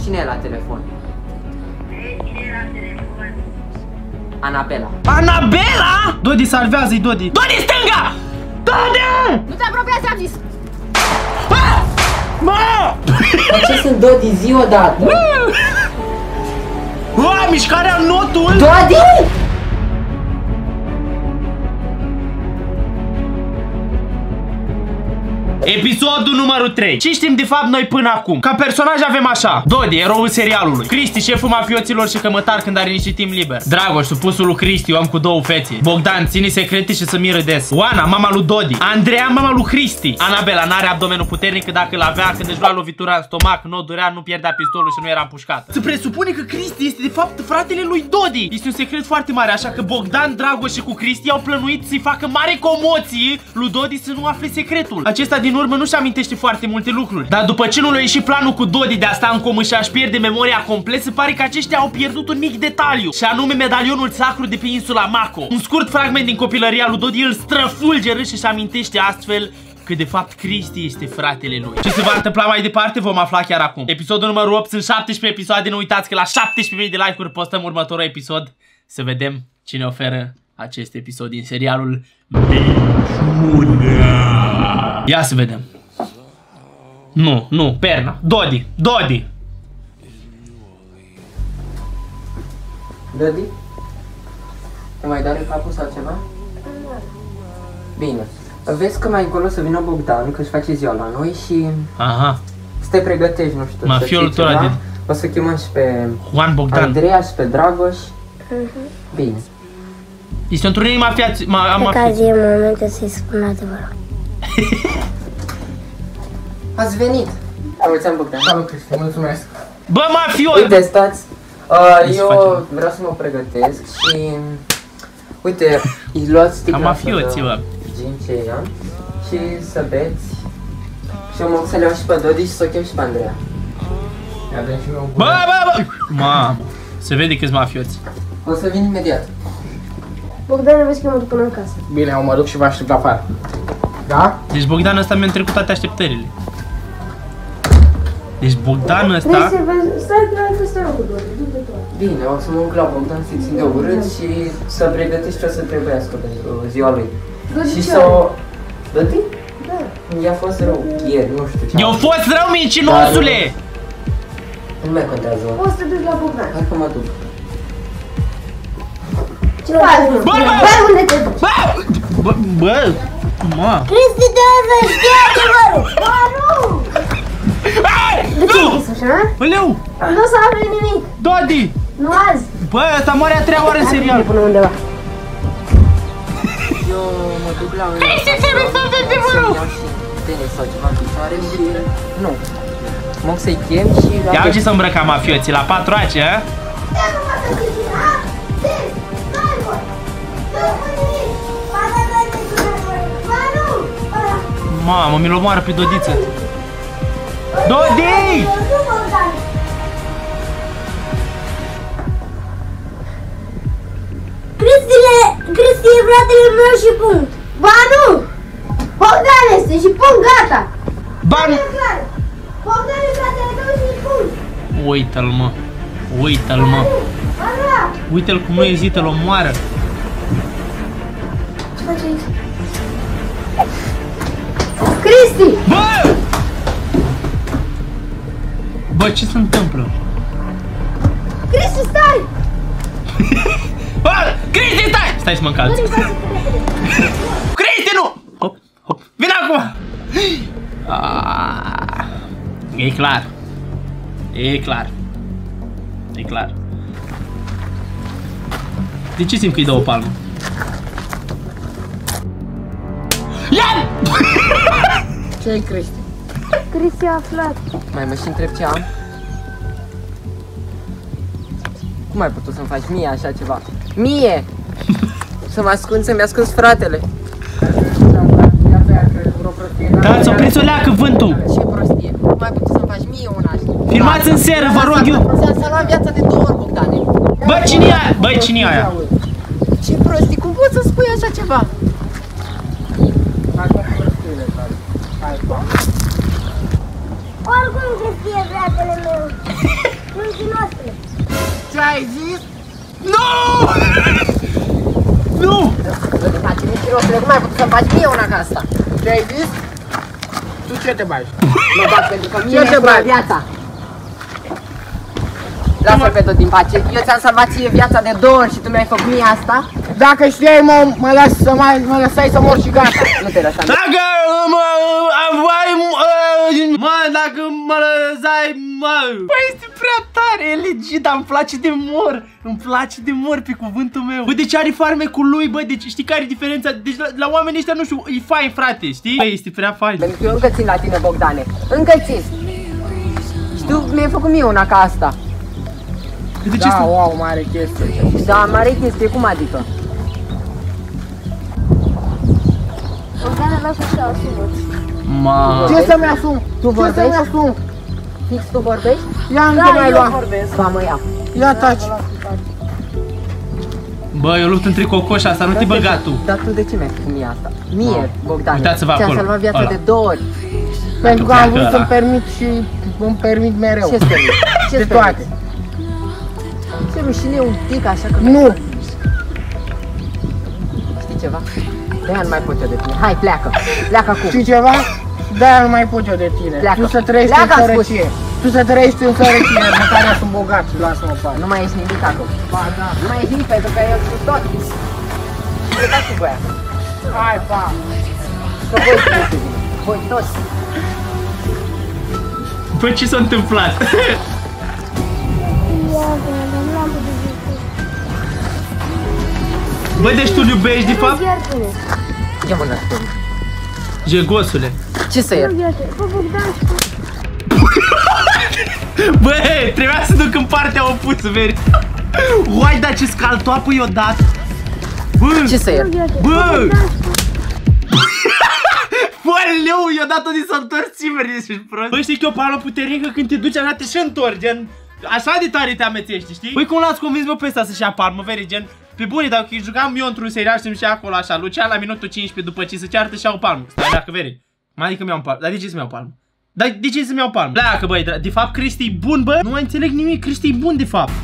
Cine e la telefon? Cine e la telefon? Anabela. Anabela? Dodi, salvează-i, Dodi. Dodi, stânga! Dodi! Nu te apropia, ți-am zis! Mă! Dar ce sunt Dodi? Zi odată! Mișcarea notul! Dodi! Episodul numărul 3. Ce știm de fapt noi până acum? Ca personaj avem așa: Dodi, eroul serialului; Cristi, șeful mafioților și cămătar când are niște timp liber; Dragoș, supusul lui Cristi, om cu două fețe; Bogdan, ține secrete și să miră des; Oana, mama lui Dodi; Andreea, mama lui Cristi; Anabela, n-are abdomenul puternic, că dacă l-avea, când își lua lovitura în stomac, nu o durea, nu pierdea pistolul și nu era împușcată. Se presupune că Cristi este de fapt fratele lui Dodi. Este un secret foarte mare, așa că Bogdan, Dragoș și cu Cristi au plănuit să-i facă mare comoție lui Dodi să nu afle secretul. Acesta din urmă nu-și amintește foarte multe lucruri, dar după ce nu le-a ieșit planul cu Dodi de a sta în comă și a-și pierde memoria complet, se pare că aceștia au pierdut un mic detaliu, și anume medalionul sacru de pe insula Mako. Un scurt fragment din copilăria lui Dodi îl străfulgeră și își amintește astfel că de fapt Cristi este fratele lui. Ce se va întâmpla mai departe vom afla chiar acum. Episodul numărul 8, sunt 17 episoade, nu uitați că la 17.000 de like-uri postăm următorul episod. Să vedem cine oferă acest episod din serialul Minciuna. Ia să vedem. Nu, Perna. Dodi. Dodi? Te mai doare capul sau ceva? Bine. Vezi că mai încolo să vină Bogdan, că își face ziua la noi și... Aha. Să te pregătești, nu știu, mafiolul ăla de... O să chemăm și pe Juan Bogdan, Andreea și pe Dragoș. Bine. Este o întrunire mafiați... Cred că azi e momentul să-i spun adevărul. Ați venit! Mulțumesc, Bogdan. Salut, Cristi, mulțumesc. Bă, mafiol! Uite, stați. Eu vreau să mă pregătesc și... Uite, îi luați sticla ca mafioții, bă. Gin ce e ea și să beți. Și eu mă să le iau și pe Dodi și să o chem și pe Andreea. Bă! Mamă, se vede că-s mafioți. O să vin imediat. Bogdan, vezi că mă duc până în casă. Bine, eu mă duc și vă aștept afară. Da? Deci Bogdan ăsta mi-a trecut toate așteptările. Deci Bogdan ăsta... Stai cu Dodi, du-te tu. Bine, o să mă duc la Bogdan să-i țin de urât și să pregătești ce o să trebuiască pentru ziua lui. Și să o... Dodi? Da. I-a fost rău ieri, nu știu ce. I-a fost rău, mincinosule! Nu mai contează. Poți să te duci la Bogdan. Hai că mă duc. Ce faci, mă? Bă, unde te duci? Bă! Mă! Cristi, trebuie să știi adevărul! Bă, nu! De ce e așa? Băleu! Nu o să afli nimic! Dodi! Nu azi! Bă, ăsta moare a treia oară în serial! Până undeva. Eu mă duc la un... Cristi, trebuie să afli adevărul! Să-mi iau și tenis sau ceva în picioare și... Nu. Mă să-i chem și... Ia ce să îmbrăca mafioții, la 4 ace, a? Mamă, mi-l omoară pe Dodiță. Dodi! Cristi e fratele meu și punct. Ba nu! Bogdan este și punct, gata! Ba nu! Bogdan e fratele meu și punct. Uită-l, mă. Uită-l, mă. Uite-l cum nu ezită, îl omoară. Ce faci aici? Cristi! Bă! Bă, ce se întâmplă? Cristi, stai! Bă! Cristi, stai! Stai să mă încalți. Cristi, nu! Hop, hop. Vine acum! E clar. E clar. E clar. De ce simt că îi dau o palmă? Ia! Ce-ai, Cristi? Cristi a aflat. Mai mă și întreb ce am? Cum ai putut să-mi faci mie așa ceva? Mie! Să mă ascund, să-mi ascunzi fratele. Da, ți-o prins o leacă vântul. Ce prostie! Cum ai putut să-mi faci mie una așa? Filmați în seră, vă rog eu. S-a luat viața de 2 ori, Bogdane. Bă, cine e aia? Băi, cine e aia? Ce prostii, cum poți să spui așa ceva? Oricum Cristi e fratele meu. ai zis? Nu! Nu! Face miștirosule, cum ai putut să-mi faci mie una ca asta? Ce ai zis? Tu ce te bagi? Mă bag pentru că mie Ce te mi-a bagi? viața. Lasă-l pe tot din pace. Eu ți-am salvat ție viața de 2 ori și tu mi-ai făcut mie asta? Dacă știai, mă lăsai să mor și gata. Nu te lăsa. Dacă dacă mă lăsai, mă. Băi, este prea tare, e legit, dar îmi place de mor. Îmi place de mor pe cuvântul meu. Bă, deci are farmecul lui, bă, deci știi care e diferența? Deci la oamenii ăștia, nu știu, e fain, frate, știi? Bă, este prea fain. Pentru că eu încă țin la tine, Bogdane. Încă țin. Și tu mi-ai făcut mie una ca asta. De ce Da, wow, mare chestie. Da, mare chestie, cum adică? Bogdane, lasă așa, asumă-ți. Ma. Ce să-mi asum? Tu Ce vorbești? să-mi asum? Fix tu vorbești? Ia încă Da, mai eu lua. vorbesc. Ba, mă ia. Ia taci. Bă, eu lupt între cocoș asta, nu te băga tu. Dar tu de ce mi-ai făcut mie asta? Mie, Bogdane. Uitați-vă Ți-am acolo. salvat viața Ăla. de 2 ori. Pentru că am vrut Ăla. să-mi permit și îmi permit mereu. Ce-ți permit? De Ce-ți toate. permit? Ce rușine un pic, așa că... Nu. Știi ceva? De-aia nu mai pot eu de tine. Hai, pleacă. Pleacă acum. Știi ceva? De-aia nu mai pot eu de tine. Pleacă. Tu să trăiești Pleacă, în am spus. sărăcie. Tu să trăiești în sărăcie, în care sunt bogat și lasă-mă pe Nu mai ești nimic acum. Ba, da. Nu mai ești nimic pentru că eu sunt tot. Plecați cu voia. Hai, pa. Că voi sunteți. Voi toți. Bă, ce s-a întâmplat? Bă, deci tu-l iubești de fapt? Iartă-ne. Ce mă născut? Jegosule. Ce să iert? Iartă-ne. Bă, Bogdan, și Bă, trebuia să duc în partea opusă, veri. Uai, dar ce scaltoapă i-o dat. Bă, Ce să iert? bă. Bă, leu, i-a dat-o din s-a întors țimeri, ești prost. Bă, știi că e o palmă puternică când te duci, așa te și întorci, gen. Așa de tare te amețești, știi? Băi, cum l-ați convins, bă, pe ăsta să-și ia palmă, veri, gen. Pe bune, dacă jucam eu într-un serial și și acolo așa, Lucian la minutul 15 după ce se ceartă și iau palmă. Stai, dacă veri. Mai adică mi-au palmă. Dar de ce să-mi iau palmă? Dar de ce să-mi iau palmă? Pleacă, băi, de fapt Cristi e bun, bă. Nu mai înțeleg nimic, Cristi e bun, de fapt.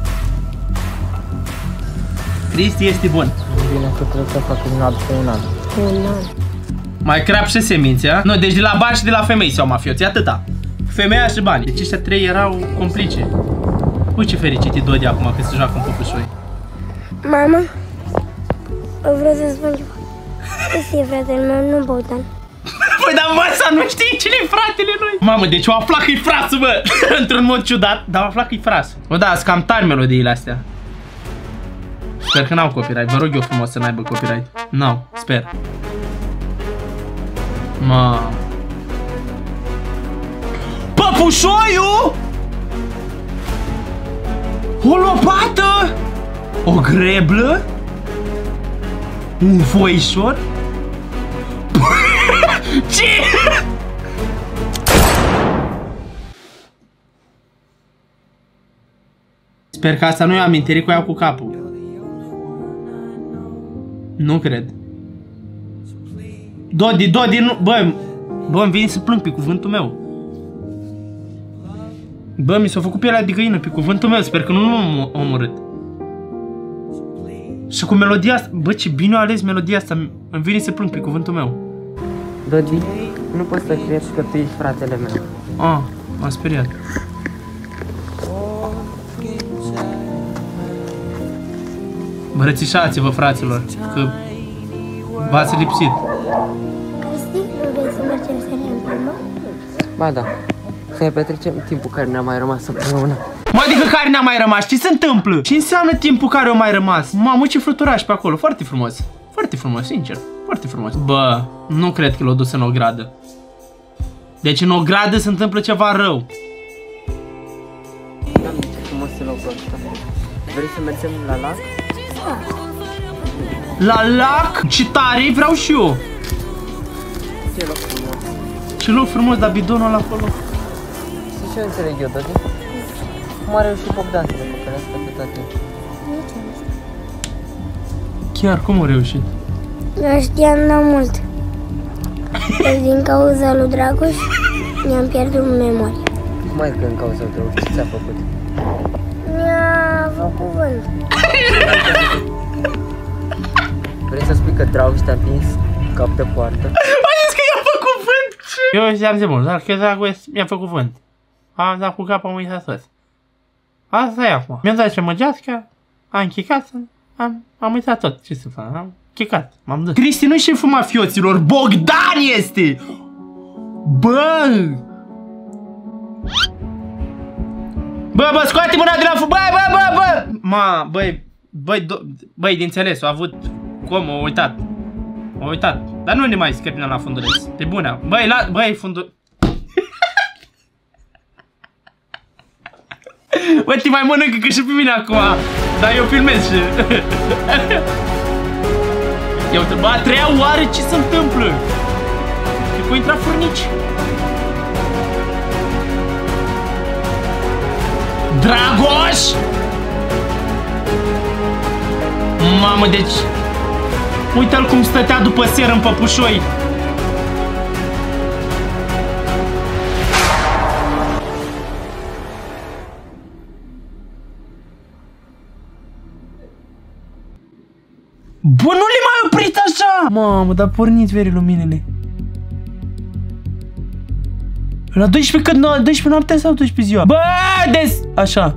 Cristi este bun. Bine că trebuie să fac un an pe un an. Mai crap și semințe, a? Nu, deci de la bani și de la femei se-au mafioți, atâta. Femeia și banii. Deci ăștia 3 erau complice. Uite ce fericit e Dodi acum că se joacă în păpușoi. Mama, vreau să spun ceva. Este fratele meu, nu Bogdan. Păi dar măsa nu știi cine-i fratele lui. Mamă, deci o aflat că-i frasul, bă. Într-un mod ciudat, dar o aflat că-i frasul. Bă, da, sunt cam tari melodiile astea. Sper că n-au copyright, vă rog eu frumos să n-aibă copyright. N-au, sper. Ma. Păpușoiul? O lopată? O greblă? Un foișor? Ce? Sper că asta nu e amintire cu ea cu capul. Nu cred. Dodi, nu, bă, îmi vine să plâng pe cuvântul meu. Bă, mi s-a făcut pielea de găină pe cuvântul meu, sper că nu m-a omorât. Și cu melodia asta, bă, ce bine a ales melodia asta, îmi vine să plâng pe cuvântul meu. Dodi, nu pot să cred că tu ești fratele meu. Ah, m-a speriat. Îmbrățișați-vă, fraților, că v-ați lipsit. Cristi, nu vrei să mergem seria împreună? Ba da, să ne petrecem timpul care ne-a mai rămas împreună. Mă, adică care ne-a mai rămas? Ce se întâmplă? Ce înseamnă timpul care a mai rămas? Mamă, ce fluturași pe acolo, foarte frumos. Foarte frumos, sincer, foarte frumos. Bă, nu cred că l-a dus în ogradă. Deci în ogradă se întâmplă ceva rău. Am ce frumos e locul ăsta. Vrei să mergem la lac? La lac? Ce tare, vreau și eu. Ce loc frumos. Ce loc frumos, dar bidonul ăla acolo. Și ce înțeleg eu, Dodi? Cum a reușit Bogdan să ne păcălească atâta timp? Chiar, cum a reușit? Eu știam la mult. Dar din cauza lui Dragoș, mi-am pierdut memoria. Cum ai că în cauza tău, ce ți-a făcut? Mi-a făcut vânt. Vrei să spui că Dragoș te-a împins cap de poartă? Ai zis că i-a făcut vânt? Eu ziceam de mult, dar că Dragoș mi-a făcut vânt. Am dat cu capul, am uitat tot. Asta e acum. Mi-am dat ce măgească, am chicat, am uitat tot. Ce să fac? Am chicat, m-am dus. Cristi nu-i șeful mafioților, Bogdan este! Bă! Bă, scoate mâna de la bă! Ma, băi, de înțeles, a avut cum, a uitat. Dar nu ne mai scăpina la funduleț. Pe bună. Băi, fundul... Bă, te mai mănâncă că și pe mine acum. Dar eu filmez și... Ia uite, bă, a treia oară ce se întâmplă? Că intra furnici. Dragoș! Mamă, deci... Uite-l cum stătea după seră în păpușoi. Bă, nu le mai oprit așa! Mamă, dar porniți veri luminile. La 12 când 12 noaptea sau 12 ziua? Bă, așa.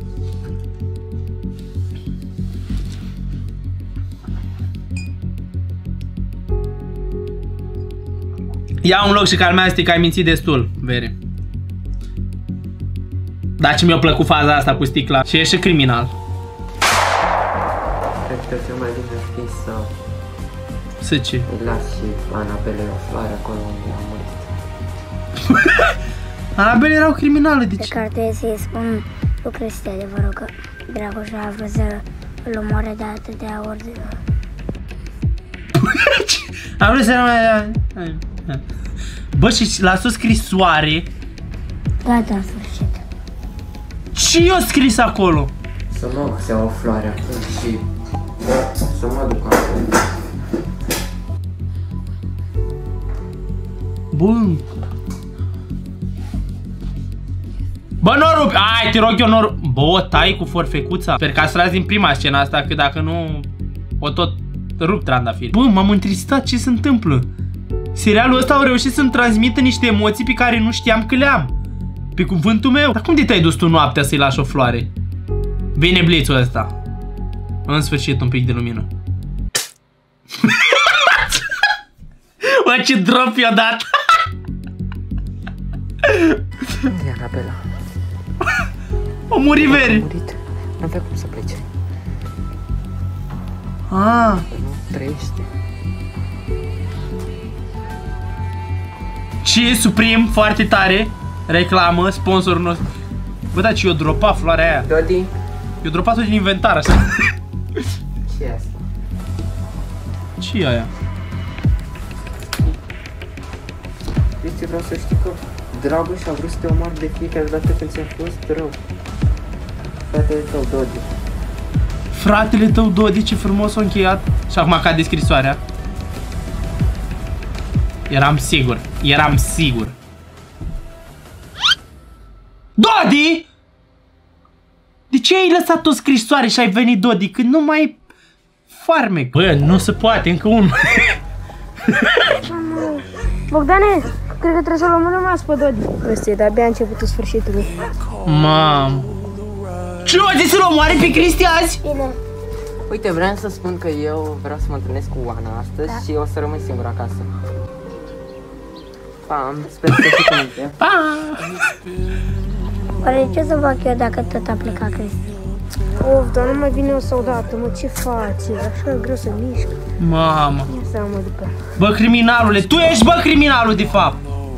Ia un loc și calmează-te că ai mințit destul, Vere. Dar ce mi-a plăcut faza asta cu sticla. Și e și criminal. Cred că cel mai bine ar fi să ce? Îi las și Anabele o floare acolo unde a murit. Anabele erau criminale, de Pe ce? care trebuie să-i spun lui Cristi adevărul că Dragoș a vrut să îl omoare de atâtea ori de... Am vrut să nu mai... Bă, și l-a sus scrisoare. Gata, în sfârșit. Ce i-a scris acolo? Să mă se o floare acum și... să mă duc acolo. Bun. Bă, nu rupi! Ai, te rog eu, nu rupi! Bă, o tai cu forfecuța. Sper că ați tras din prima scena asta, că dacă nu... o tot rup trandafiri. Bă, m-am întristat, ce se întâmplă? Serialul ăsta au reușit să-mi transmită niște emoții pe care nu știam că le-am. Pe cuvântul meu. Dar cum de te-ai dus tu noaptea să-i lași o floare? Vine blițul ăsta. În sfârșit un pic de lumină. Bă, ce drop i-a dat! Unde e Anabela? O muri Veri. A murit. N-avea cum să plece. Ah. Nu trăiește. Și Supreme, foarte tare. Reclamă, sponsorul nostru. Bă, da, ce i-o dropat floarea aia. Dodi? I-o dropat-o din inventar, așa. Ce e asta? Ce e aia? Cristi, vreau să știi că Dragoș a vrut să te omoare de fiecare dată când ți-a fost rău. Fratele tău, Dodi. Fratele tău, Dodi, ce frumos a încheiat. Și acum cade scrisoarea. Eram sigur. Dodi! De ce ai lăsat o scrisoare și ai venit, Dodi, când nu mai farmec? Bă, nu se poate, încă unul. Bogdane, cred că trebuie să luăm rămas pe Dodi. Cristi, de-abia a începutul sfârșitului. Mam. Ce o zis să-l omoare pe Cristi azi? Bine. Uite, vreau să spun că eu vreau să mă întâlnesc cu Oana astăzi și o să rămân singur acasă. Pa, sper să fii cu minte. Pa! Oare ce să fac eu dacă tot a plecat Cristi? Of, dar nu mai vine o soldată, mă, ce faci? Așa e greu să mișc. Mamă. Ia să mă după. Bă, criminalule, tu ești, bă, criminalul, de fapt.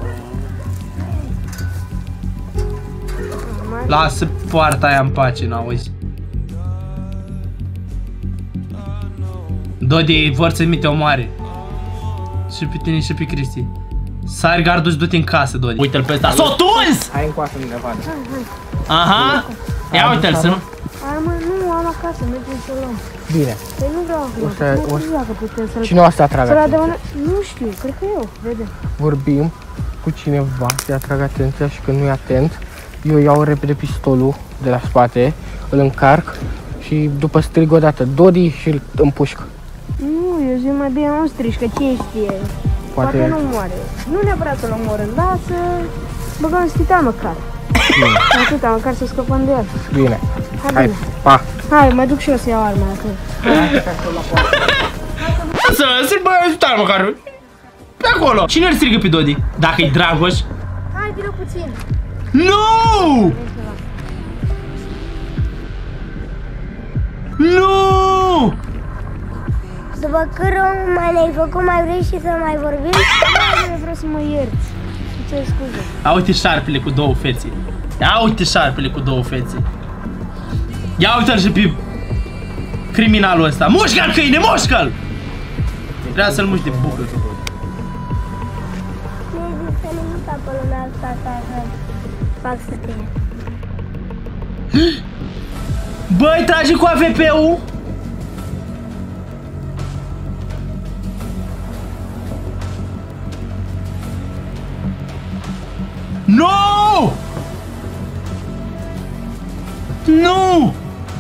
Lasă poarta aia în pace, n-auzi. Dodi, vor să-mi te omoare. Și pe tine și pe Cristi. Sari gardul și du-te în casă, Dodi. Uite-l pe ăsta. S-o tuns! Hai încoasă unde vadă. Aha. Ia uite-l, să nu... Hai mă, nu, am acasă, mergem să luăm. Bine. Păi nu vreau acum. Cine o să atragă Să-l atenția? adăună... Nu știu, cred că eu, vede. Vorbim cu cineva să-i atrag atenția și că nu e atent. Eu iau repede pistolul de la spate, îl încarc și după strig odată Dodi și îl împușc. Nu, eu zic mai bine nu strici, că cine știe. Poate nu moare. Nu neapărat să-l omorâm, dar să băgăm în spital măcar. Atâta, măcar să scăpăm de el. Bine. Hai, pa! Hai, mă duc și eu să iau arma acolo. Să-l băi în spital măcar. Pe acolo. Cine îl strigă pe Dodi? Dacă-i Dragoș? Hai, vină puțin. Nu! Nu! După cât rău mai ne-ai făcut, mai vrei și să mai vorbim? Nu, vreau să mă ierți. Să-ți cer scuze. Ia uite șarpele cu două fețe. Ia uite șarpele cu două fețe. Ia uite-l și pe criminalul ăsta. Mușcă-l, câine, mușcă-l! Trebuie să-l muști de bucă. Mi-ai zis să nu uita pe lumea asta ca să fac să te iert. Băi, trage cu AVP-ul! Nu! Nu!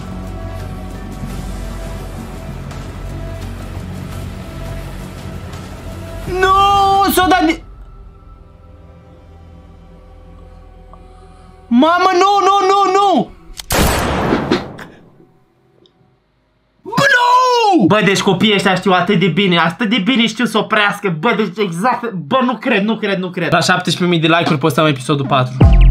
Nu! S-o dat... Mamă, nu, nu, nu, nu! Nu! Bă, deci copiii ăștia știu atât de bine știu să oprească. Bă, deci exact, bă, nu cred. La 17.000 de like-uri postăm episodul 4.